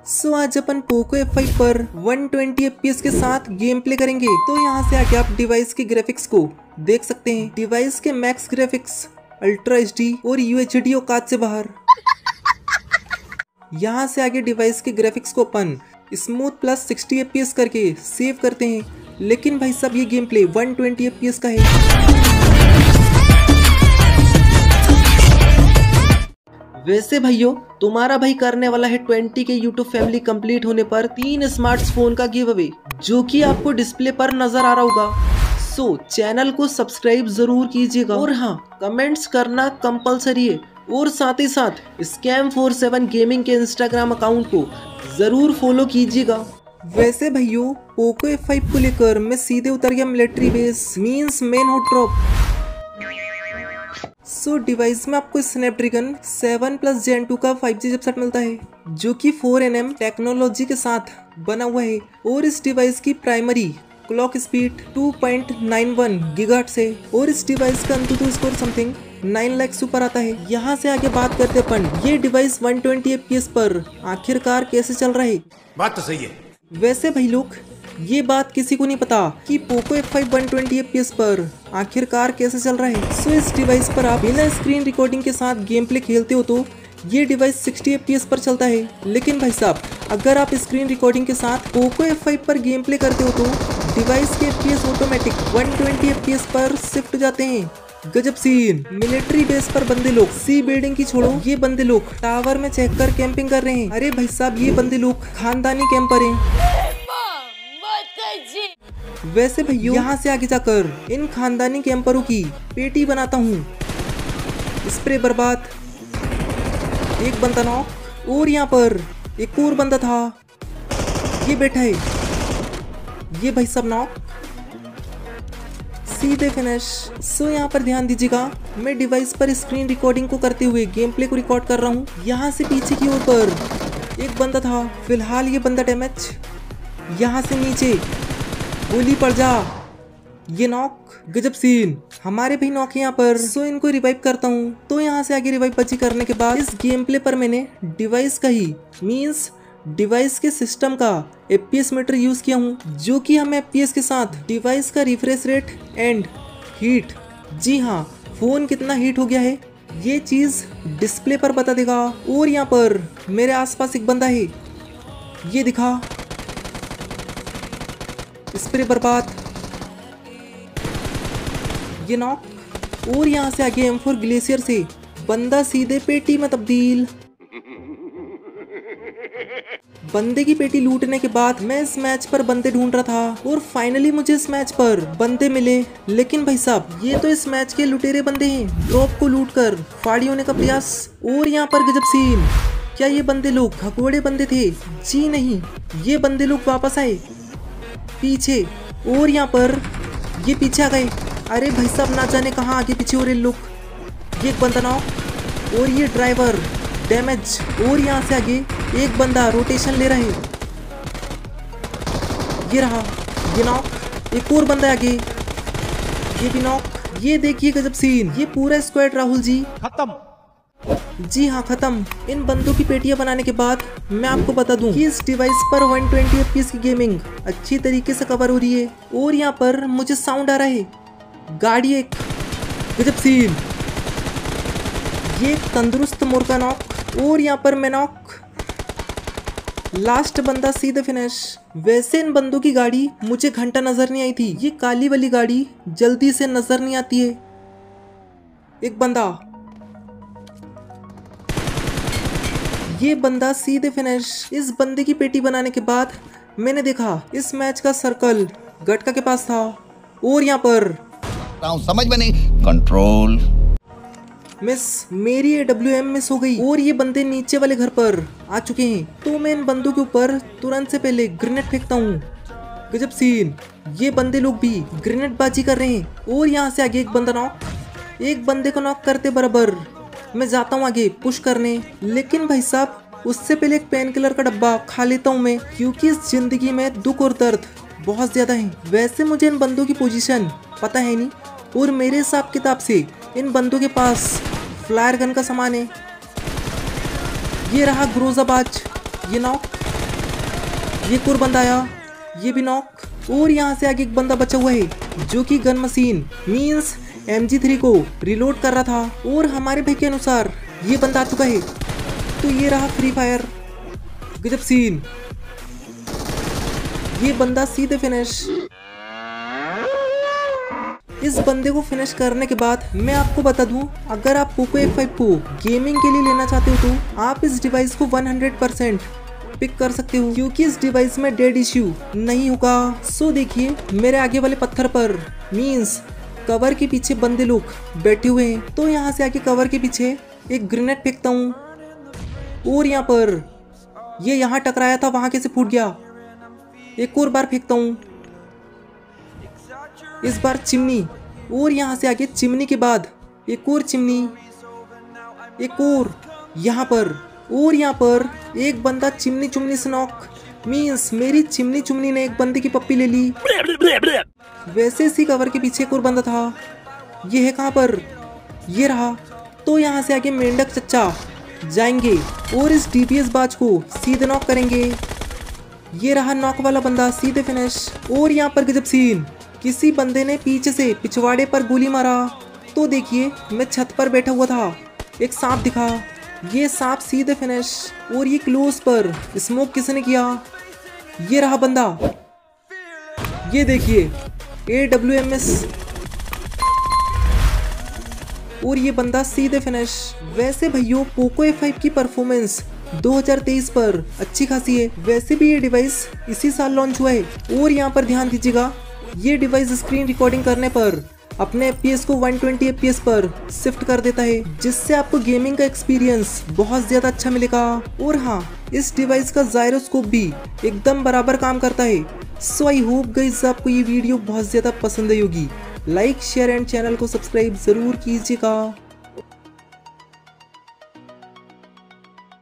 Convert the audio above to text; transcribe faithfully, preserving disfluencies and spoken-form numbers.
सो so, आज अपन Poco F five पर one twenty F P S के साथ गेम प्ले करेंगे। तो यहाँ से आके आप डिवाइस के ग्राफिक्स को देख सकते हैं। डिवाइस के max graphics, ultra H D और यू एच डी औकात से बाहर। यहाँ से आगे डिवाइस के ग्राफिक्स को अपन smooth plus sixty F P S करके सेव करते हैं। लेकिन भाई साहब ये game play one twenty F P S का है। वैसे भाइयों तुम्हारा भाई करने वाला है ट्वेंटी के यूट्यूब फैमिली कंप्लीट होने पर तीन स्मार्टफोन का गिव अवे, जो कि आपको डिस्प्ले पर नजर आ रहा होगा। सो चैनल को सब्सक्राइब जरूर कीजिएगा और हाँ, कमेंट्स करना कंपलसरी है। और साथ ही साथ स्कैम फोर सेवन गेमिंग के इंस्टाग्राम अकाउंट को जरूर फॉलो कीजिएगा। वैसे भाइयों पोको एफ फाइव को लेकर मैं सीधे उतर गया military base means main hot drop. So so, device में आपको Snapdragon seven plus gen two का फाइव जी चिपसेट मिलता है, जो कि फोर एन एम टेक्नोलॉजी के साथ बना हुआ है। और इस डिवाइस की primary clock speed two point nine one gigahertz है। और इस डिवाइस का AnTuTu score something nine lakh super आता है। यहाँ से आगे बात करते अपन ये device one twenty F P S पर आखिरकार कैसे चल रहा है। बात तो सही है। वैसे भाई लोग ये बात किसी को नहीं पता कि Poco F five one twenty F P S पर आखिरकार कैसे चल रहा है। सो इस डिवाइस पर आप बिना स्क्रीन रिकॉर्डिंग के साथ गेम प्ले खेलते हो तो ये device sixty F P S पर चलता है। लेकिन भाई साहब अगर आप स्क्रीन रिकॉर्डिंग के साथ पोको एफ फाइव पर गेम प्ले करते हो तो डिवाइस के F P S automatic one twenty F P S पर शिफ्ट जाते हैं। गजब सीन। मिलिट्री बेस पर बंदे लोग सी बिल्डिंग की छोड़ो, ये बंदे लोग टावर में चेक कर कैंपिंग कर रहे हैं। अरे भाई साहब ये बंदे लोग खानदानी कैंपर हैं। वैसे भैया यहाँ से आगे जाकर इन खानदानी कैंपरों की पेटी बनाता हूँ। स्प्रे बर्बाद, एक बंदा नॉक और यहाँ पर एक और बंदा था, ये बैठा है, ये भाई सब नॉक, सीधे फिनिश। सो यहाँ पर ध्यान दीजिएगा मैं डिवाइस पर स्क्रीन रिकॉर्डिंग को करते हुए गेम प्ले को रिकॉर्ड कर रहा हूँ। यहाँ से पीछे की ओर पर एक बंदा था, फिलहाल ये बंदा डैमेज। यहाँ से नीचे गोली पड़ जा, ये नॉक। गजब सीन। हमारे भी नॉक यहाँ पर। सो इनको रिवाइव करता हूँ। तो यहाँ से आगे रिवाइव बची करने के बाद इस गेम प्ले पर मैंने डिवाइस का ही मींस डिवाइस के सिस्टम का F P S meter use किया हूँ, जो कि हमें एफ पी एस के साथ डिवाइस का रिफ्रेश रेट एंड हीट, जी हाँ फोन कितना हीट हो गया है ये चीज डिस्प्ले पर बता देगा। और यहाँ पर मेरे आसपास एक बंदा है, ये दिखा, स्प्रे बर्बाद, ये नॉक। और यहाँ से आगे एम फोर ग्लेशियर से बंदा सीधे पेटी में तब्दील। बंदे की पेटी लूटने के बाद मैं इस मैच पर बंदे ढूंढ रहा था और फाइनली मुझे इस मैच पर बंदे मिले। लेकिन भाई साहब ये तो इस मैच के लुटेरे बंदे हैं, ड्रॉप को लूट कर फाड़ी होने का प्रयास। और यहाँ पर गजब सीन। क्या ये बंदे लोग भगोड़े बंदे थे? जी नहीं, ये बंदे लोग वापस आए पीछे। और यहाँ पर ये पीछे आ गए। अरे भाई साहब ना जाने कहाँ आगे पीछे हो रहे लोग। ये एक बंदा नॉक और ये ड्राइवर डैमेज। और यहाँ से आगे एक बंदा रोटेशन ले रहा है, ये रहा, ये नॉक। एक और बंदा आगे, ये भी नॉक। ये देखिए गजब सीन। ये पूरा स्क्वाड राहुल जी खत्म। जी हाँ खत्म। इन बंदों की पेटियां बनाने के बाद मैं आपको बता दूं कि इस डिवाइस पर one twenty F P S की गेमिंग अच्छी तरीके से कवर हो रही है। और यहाँ पर मुझे साउंड आ रहा है, गाड़ी एक। गजब सीन। ये एक तंदुरुस्त मुर्गा नॉक और यहाँ पर मैं नॉक। लास्ट बंदा सीधे फिनिश। वैसे इन बंदों की गाड़ी मुझे घंटा नजर नहीं आई थी, ये काली वाली गाड़ी जल्दी से नजर नहीं आती है। एक बंदा, ये बंदा सीधे फिनिश। इस बंदे की पेटी बनाने के बाद मैंने देखा इस मैच का सर्कल गटका के पास था। और यहाँ पर समझ में नहीं, कंट्रोल मिस, मेरी ए डब्ल्यू एम मिस हो गई और ये बंदे नीचे वाले घर पर आ चुके हैं। तो मैं इन बंदों के ऊपर तुरंत से पहले ग्रेनेड फेंकता हूँ। गजब सीन। ये बंदे लोग भी ग्रेनेड बाजी कर रहे हैं। और यहाँ से आगे एक बंदा नॉक। एक बंदे को नॉक करते बराबर मैं जाता हूँ आगे पुश करने। लेकिन भाई साहब उससे पहले एक पेन किलर का डब्बा खा लेता हूँ मैं, क्योंकि इस जिंदगी में दुख और दर्द बहुत ज्यादा है। वैसे मुझे इन बंदों की पोजीशन पता है नहीं, और मेरे हिसाब किताब से इन बंदों के पास फ्लायर गन का सामान है। ये रहा ग्रोजाबाज, ये नॉक। ये एक और बंदा आया, ये भी नॉक। और यहाँ से आगे एक बंदा बचा हुआ है जो कि gun machine means M G three को रिलोड कर रहा था। और हमारे भाई के अनुसार ये बंदा आ चुका है। तो ये रहा फ्री फायर, गजब सीन। ये बंदा सीधे फिनिश। इस बंदे को फिनिश करने के बाद मैं आपको बता दूं, अगर आप पोको एफ फाइव को गेमिंग के लिए लेना चाहते हो तो आप इस डिवाइस को सौ परसेंट पिक कर सकते हो, क्योंकि इस डिवाइस में डेड इश्यू नहीं होगा। सो देखिए मेरे आगे वाले पत्थर पर मींस कवर के पीछे बंदे लोग बैठे हुए हैं। तो यहाँ से आके कवर के पीछे एक ग्रेनेड फेंकता हूँ और यहाँ पर ये यहाँ टकराया था, वहां कैसे फूट गया। एक और बार फेंकता हूँ, इस बार चिमनी। और यहाँ से आगे चिमनी के बाद एक और चिमनी, एक और यहाँ पर। और यहाँ पर एक बंदा चिमनी चुमनी से नॉक। मींस मेरी चिमनी चुमनी ने एक बंदे की पप्पी ले ली। वैसे इसी कवर के पीछे एक और बंदा था, ये है कहाँ पर, ये रहा। तो यहाँ से आगे मेंढक चच्चा जाएंगे और इस डी पी एस बाज को सीधे नॉक करेंगे। ये रहा नॉक वाला बंदा, सीधे फिनिश। और यहाँ पर गजब सीन, किसी बंदे ने पीछे से पिछवाड़े पर गोली मारा। तो देखिए मैं छत पर बैठा हुआ था, एक सांप दिखा, ये सांप सीधे फिनिश। और ये क्लोज पर स्मोक किसने किया, ये रहा बंदा, ये देखिए ए डब्ल्यू एम एस। और ये बंदा सीधे फिनिश। वैसे भैया पोको एफ फाइव की परफॉर्मेंस दो हज़ार तेईस पर अच्छी खासी है। वैसे भी ये डिवाइस इसी साल लॉन्च हुआ है। और यहाँ पर ध्यान दीजिएगा, ये डिवाइस स्क्रीन रिकॉर्डिंग करने पर अपने एफ पी एस को एक सौ बीस एफ पी एस पर शिफ्ट कर देता है, जिससे आपको गेमिंग का एक्सपीरियंस बहुत ज़्यादा अच्छा मिलेगा। और हाँ, इस डिवाइस का जायरोस्कोप भी एकदम बराबर काम करता है। सो आई होप गाइस आपको ये वीडियो बहुत ज़्यादा पसंद आई होगी। लाइक शेयर एंड चैनल को सब्सक्राइब ज़रूर कीजिएगा।